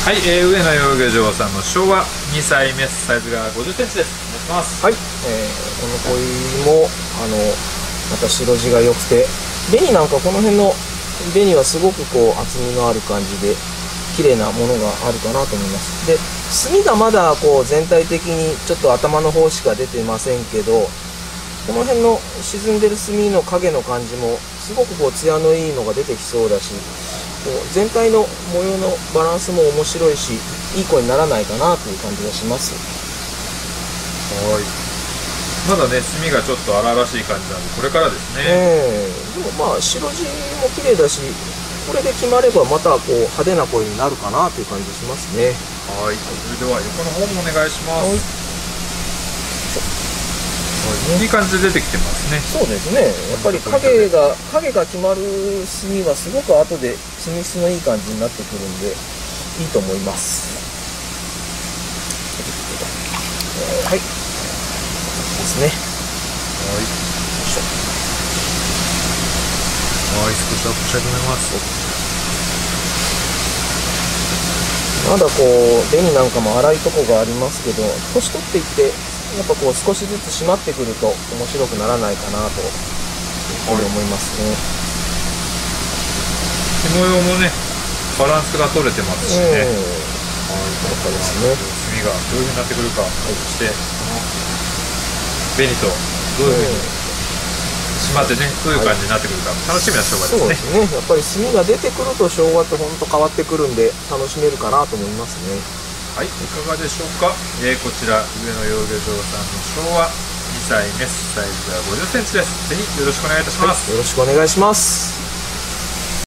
はい、上野養魚場さんの昭和2歳メス、サイズが50センチです。お願いします。 はい、この子もまた白地が良くて、紅なんかこの辺の紅はすごくこう厚みのある感じで綺麗なものがあるかなと思います。で、墨がまだこう全体的にちょっと頭の方しか出てませんけど、この辺の沈んでる墨の影の感じもすごくこう艶のいいのが出てきそうだし、こう全体の模様のバランスも面白いし、いい子にならないかなという感じがします。 はい、まだね墨がちょっと荒々しい感じなんで、これからですね。 でもまあ白地も綺麗だし、これで決まればまたこう派手な声になるかなという感じしますね。 はい、それでは横の方もお願いします。いい感じで出てきてますね。 そうですね。やっぱり影が決まる墨はすごく後で墨質のいい感じになってくるんでいいと思います。はい。ですね。 はい、少しアップしたいと思います。 まだこう紅なんかも粗いとこがありますけど、年取っていってやっぱこう少しずつ締まってくると面白くならないかなと思いますね。 模様もねバランスが取れてますしね。はい、 そうですね。 墨がどういう風になってくるか、そして紅とどういう風に締まってね、どういう感じになってくるか楽しみな生姜ですね。 そうですね。やっぱり墨が出てくると生姜って本当変わってくるんで楽しめるかなと思いますね。 はい、いかがでしょうか。こちら上野養魚場さんの昭和2歳メス、サイズが50センチです。ぜひよろしくお願いいたします。 よろしくお願いします。